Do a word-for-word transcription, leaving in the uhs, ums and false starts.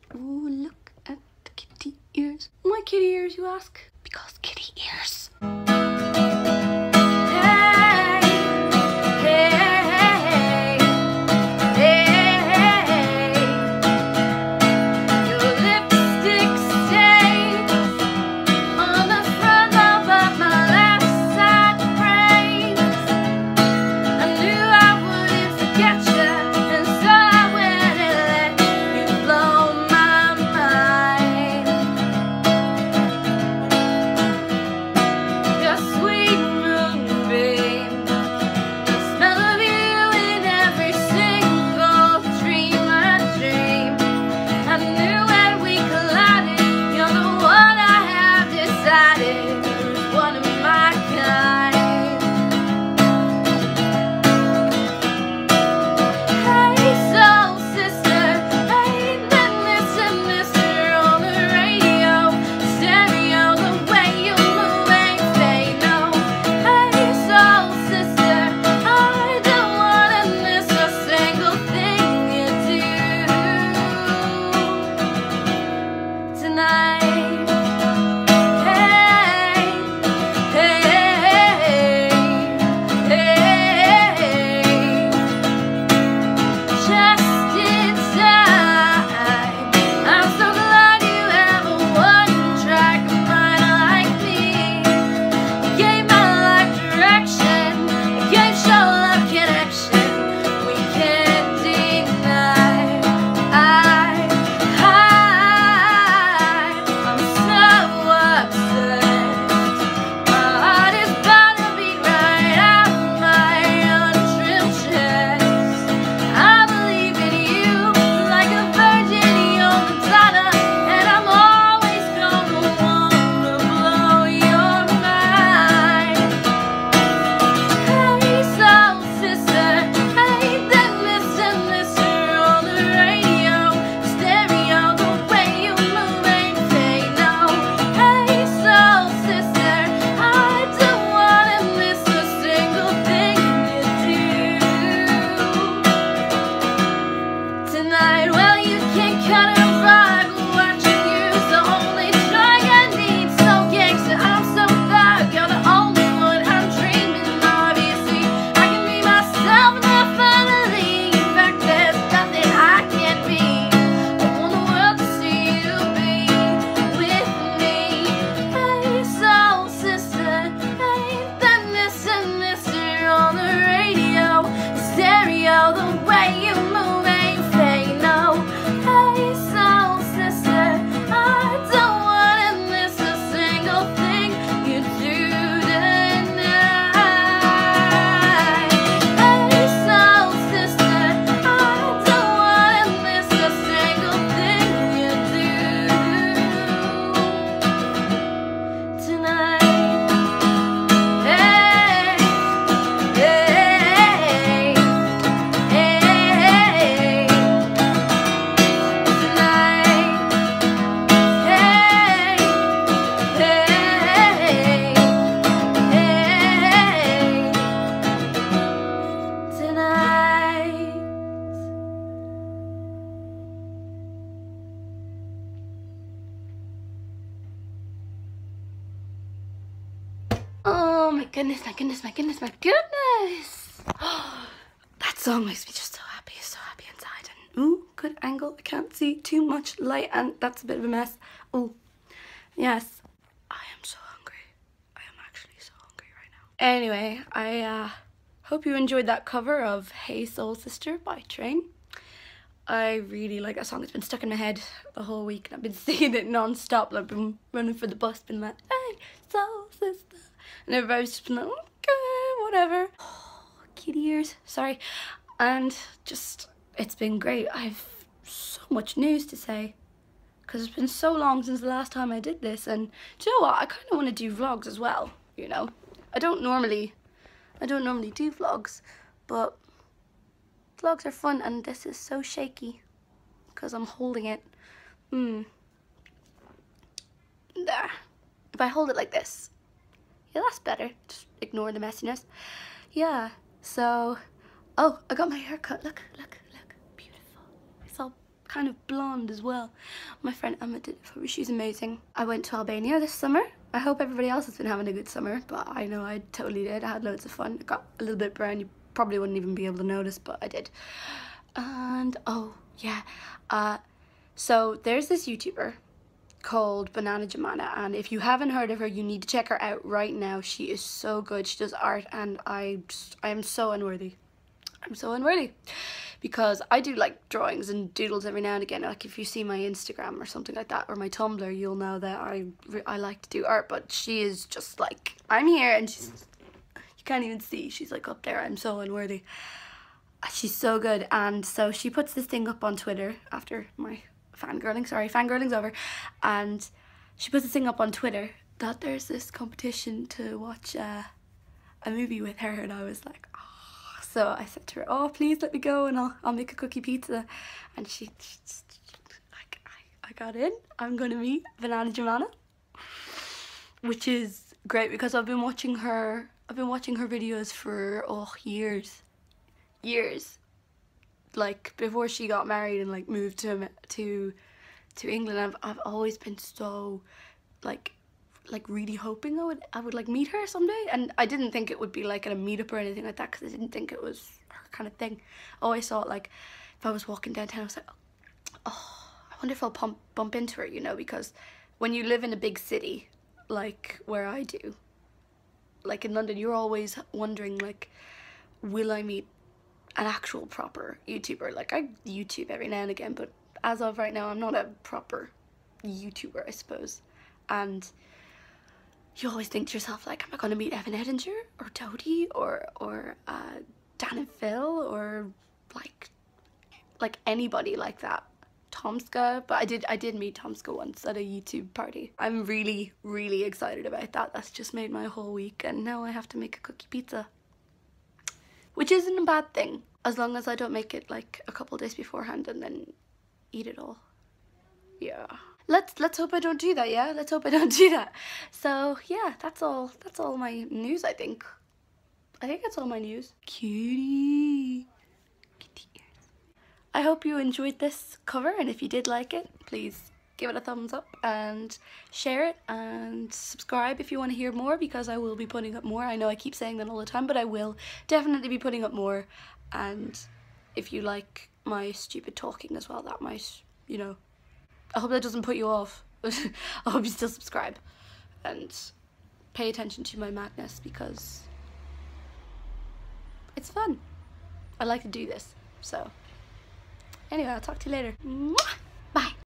Ooh, look at the kitty ears. Why kitty ears, you ask? Because kitty ears. Oh my goodness, my goodness, my goodness, my goodness. Oh, that song makes me just so happy, so happy inside. And ooh, good angle. I can't see too much light and that's a bit of a mess. Oh, yes. I am so hungry. I am actually so hungry right now. Anyway, I uh, hope you enjoyed that cover of Hey Soul Sister by Train. I really like that song. It's been stuck in my head the whole week and I've been singing it non-stop. I've been running for the bus, been like, hey, soul sister. And everybody's just been like, okay, whatever. Oh, kitty ears, sorry. And just, it's been great. I have so much news to say because it's been so long since the last time I did this. And do you know what? I kind of want to do vlogs as well, you know. I don't normally, I don't normally do vlogs, but vlogs are fun, and this is so shaky because I'm holding it. Hmm. There. If I hold it like this, yeah, that's better. Just ignore the messiness. Yeah. So, oh, I got my hair cut. Look, look, look, beautiful. It's all kind of blonde as well. My friend Emma did it for me. She's amazing. I went to Albania this summer. I hope everybody else has been having a good summer, but I know I totally did. I had loads of fun. I got a little bit brown. You probably wouldn't even be able to notice, but I did. And oh yeah, uh, so there's this YouTuber called Banana Jamana, and if you haven't heard of her, you need to check her out right now. She is so good. She does art, and I just, I am so unworthy. I'm so unworthy because I do like drawings and doodles every now and again. Like if you see my Instagram or something like that, or my Tumblr, you'll know that I I like to do art. But she is just like, I'm here, and she's, you can't even see, she's like up there. I'm so unworthy. She's so good. And so she puts this thing up on Twitter after my fangirling, sorry, fangirling's over, and she puts this thing up on Twitter that there's this competition to watch uh, a movie with her, and I was like, oh. So I said to her, oh, please let me go and I'll, I'll make a cookie pizza. And she, she just, like, I, I got in. I'm going to meet Banana Jamana, which is great because I've been watching her, I've been watching her videos for, oh, years, years. Like, before she got married and, like, moved to, to, to England, I've, I've always been so, like, like really hoping I would I would like meet her someday, and I didn't think it would be like at a meetup or anything like that because I didn't think it was her kind of thing. I always thought like if I was walking downtown I was like, oh, I wonder if I'll pump, bump into her, you know, because when you live in a big city like where I do, like in London, you're always wondering like, will I meet an actual proper YouTuber? Like I YouTube every now and again, but as of right now I'm not a proper YouTuber, I suppose. And you always think to yourself, like, am I going to meet Evan Edinger or Dodie or or uh, Dan and Phil or like like anybody like that, Tomska? But I did I did meet Tomska once at a YouTube party. I'm really really excited about that. That's just made my whole week, and now I have to make a cookie pizza, which isn't a bad thing as long as I don't make it like a couple days beforehand and then eat it all. Yeah. Let's let's hope I don't do that, yeah? Let's hope I don't do that. So yeah, that's all that's all my news, I think. I think that's all my news. Cutie. Kitty ears. I hope you enjoyed this cover, and if you did like it, please give it a thumbs up and share it and subscribe if you want to hear more, because I will be putting up more. I know I keep saying that all the time, but I will definitely be putting up more. And if you like my stupid talking as well, that might, you know, I hope that doesn't put you off. I hope you still subscribe and pay attention to my madness because it's fun. I like to do this. So anyway, I'll talk to you later. Mwah! Bye.